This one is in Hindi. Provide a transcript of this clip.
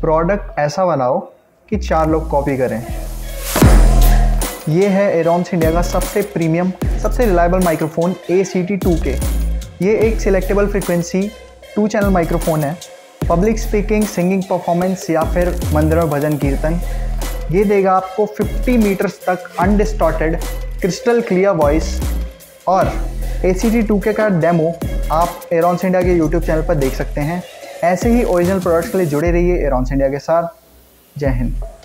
प्रोडक्ट ऐसा बनाओ कि 4 लोग कॉपी करें। ये है एरोन्स इंडिया का सबसे प्रीमियम, सबसे रिलायबल माइक्रोफोन ACT2K। ये एक सिलेक्टेबल फ्रीक्वेंसी 2 चैनल माइक्रोफोन है। पब्लिक स्पीकिंग, सिंगिंग परफॉर्मेंस या फिर मंदिर में भजन कीर्तन, ये देगा आपको 50 मीटर्स तक अनडिस्टॉर्टेड क्रिस्टल क्लियर वॉइस। और ACT2K का डेमो आप एरोन्स इंडिया के YouTube चैनल पर देख सकते हैं। ऐसे ही ओरिजिनल प्रोडक्ट्स के लिए जुड़े रहिए एरोन्स इंडिया के साथ। जय हिंद।